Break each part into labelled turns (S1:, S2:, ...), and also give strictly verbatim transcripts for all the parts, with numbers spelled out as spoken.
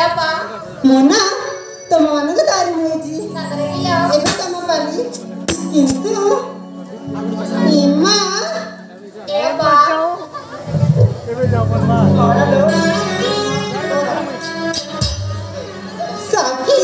S1: मुना तुम मानक दारी मुझी एबे तुम पाली किंतु इमा
S2: एबा
S3: एबे जाओ बनवा
S1: साकी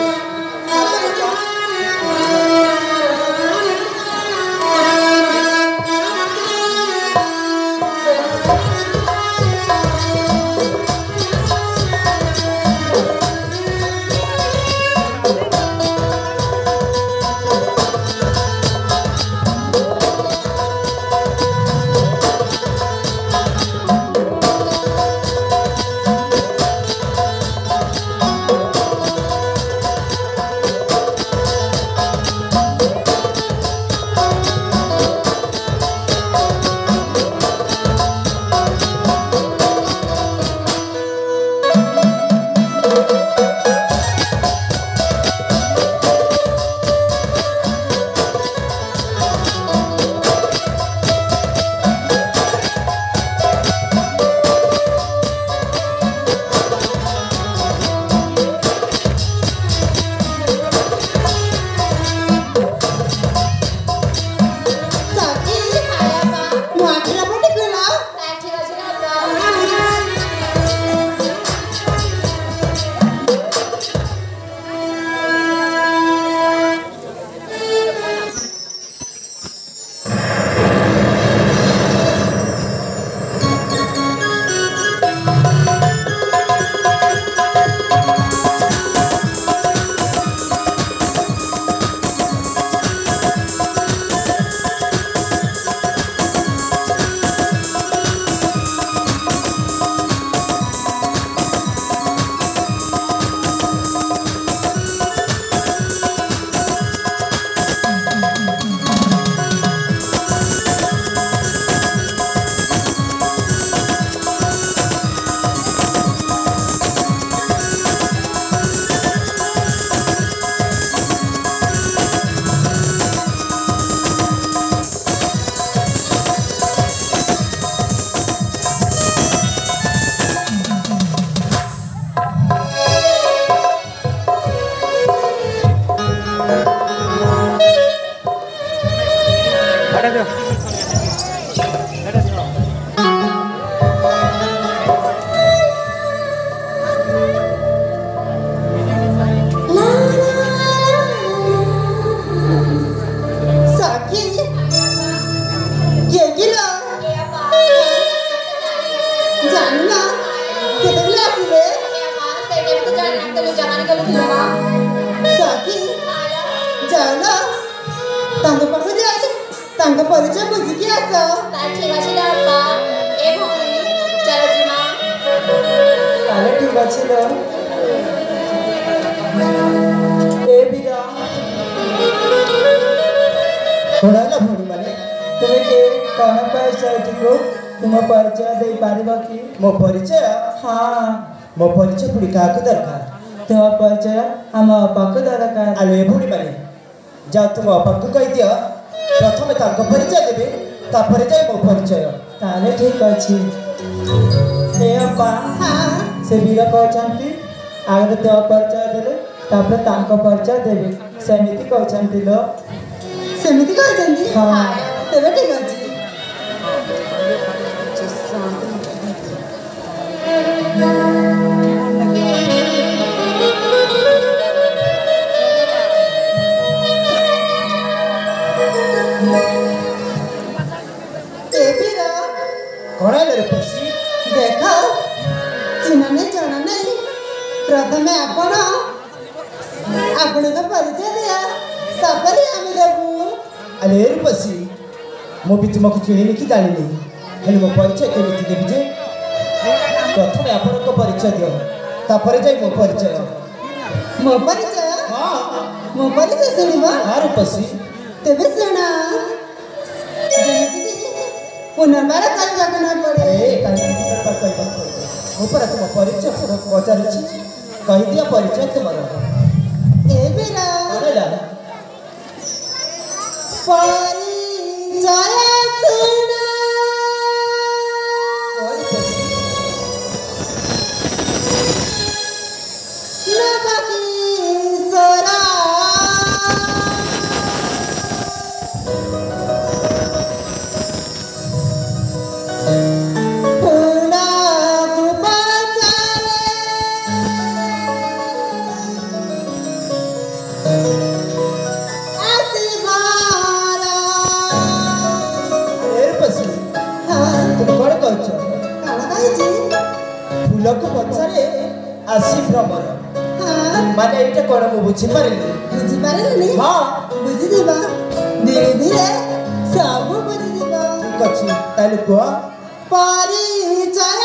S1: परिचय बुझी आस
S2: ठीक अच्छे बापा ए भौणी चलो जीमा
S1: ताले ठीक अच्छे लो ए बिरा थोड़ा ना भौणी माने तुम्हें के कौन परिचय को तुम परिचय दे पारिबा कि मो परिचय हां मो परिचय पुडी का को दरकार तुम परिचय हम पाक दरकार आलो ए भौणी माने जा तुम पाक कहि दिया प्रथम तांको परिचय देबे तापरे जाय मो परिचय ताले ठीक अछि ए अपा हां से बीरा कहचंती आगे तो परिचय देले तापरे तांको परिचय देबे सेमिति कहचंती लो सेमिति कहचंती हां तेबे ठीक अछि देखा चिन्ह नहीं जाना नहीं प्रथम आपण आपण का परिचय दिया तापरे आम्ही देबू अरे रूपसी मो भी तुमको चिन्ह नहीं जानी नहीं हेले मो परिचय केमिति देबी जे प्रथम आपण को परिचय दियो तापरे जाई मो परिचय मो परिचय हां मो परिचय सुनिबा हां रूपसी तेबे सुना पुनर्बार काल जागना पड़े ए काल पर कहि पर ऊपर तुम परिचय पचार छी कहि दिया परिचय तुम्हारा ए बेरा अरे ला परिचय सुना ଫୁଲକୁ ପଚାରେ ଆସି ଭ୍ରମର ମାନେ ଏଇଟା କଣ ମୁଁ ବୁଝିପାରିଲି
S4: ବୁଝିପାରିଲନି
S1: ହଁ
S4: ବୁଝିଯିବା ଧୀରେ ଧୀରେ ସବୁ ବୁଝିଯିବ
S1: ଠିକ ଅଛି ତାହେଲେ କୁହ
S4: ପରିଚୟ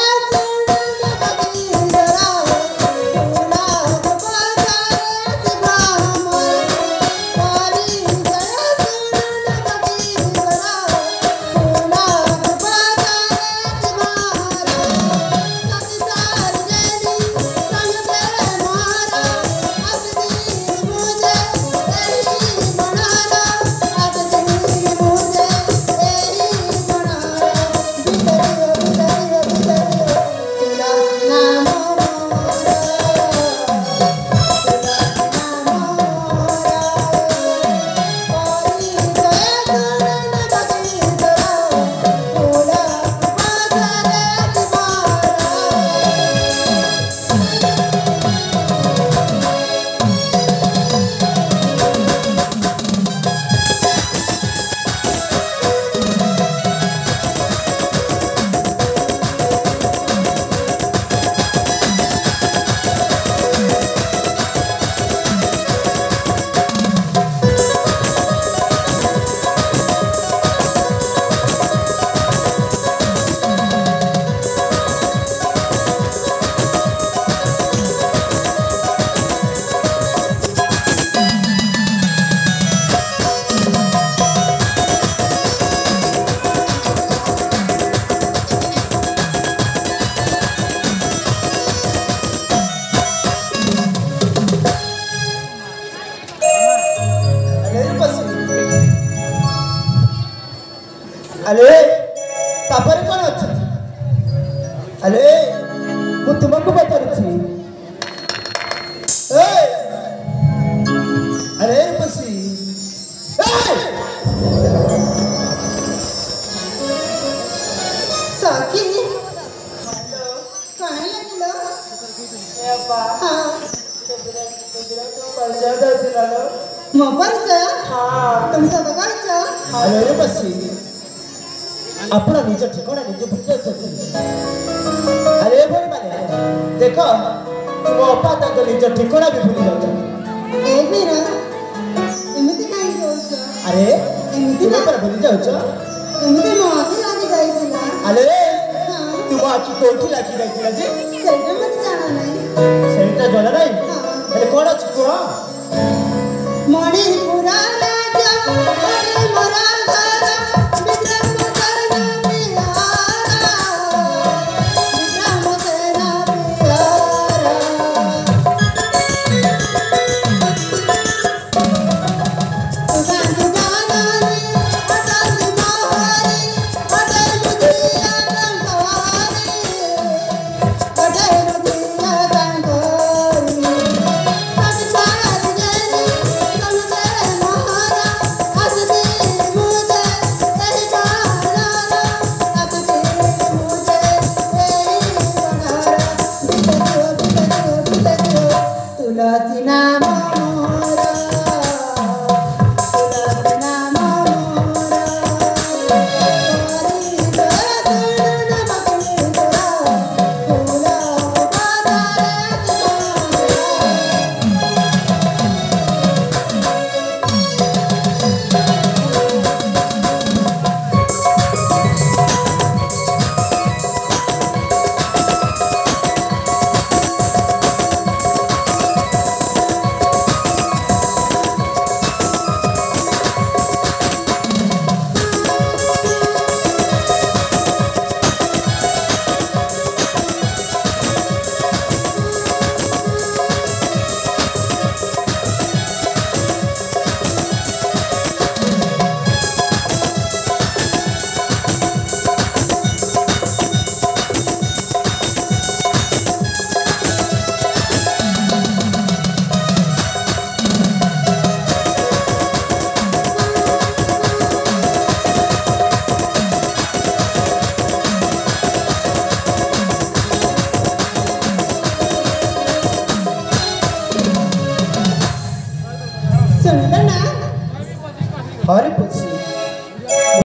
S1: अरे तापर कौन अच्छा अरे वो तुमको बता रही ए अरे बसी
S4: सखी
S1: हेलो
S4: कहाँ लगिलो
S1: ए अप्पा
S4: हाँ
S1: तो परिचय दे दिलालो
S4: मो परिचय
S1: हाँ
S4: तुम सब परिचय
S1: अरे बसी अपना निज ठिकाना निज बुझे अरे भाई माने देखो तुम अपा तक निज ठिकाना भी भूली जाओ
S4: ए मेरा एमिति काई होछ
S1: अरे
S4: एमिति
S1: तुम
S4: ना
S1: पर भूली जाओ
S4: एमिति मो आखि लागी जाइतिला
S1: अरे
S4: हाँ
S1: तुम आखि कोठी लागी जाइतिला जे
S4: सेटा मत जाना नहीं
S1: सेटा जला नहीं
S4: हाँ
S1: अरे कोन अछि को
S4: मणिपुरा राजा अरे मोरा घर विक्रम सेना प्यारा विक्रम सेना प्यारा सुगंध गानानी अटल मोहरी अटल मुदिया कंगवारी अटल मुदिया कंगवारी संसार जनी तुमसे मोहरा हंसती मुझे तेरी बाराना हंसती मुझे तेरी बाराना बितरो बितरो बितरो तुलसी नाम मोरा तुलसी नाम मोरा हरी जगन मगन तोरा फूला बाजारे तुम्हारा सुन लो ना
S1: हरे पसी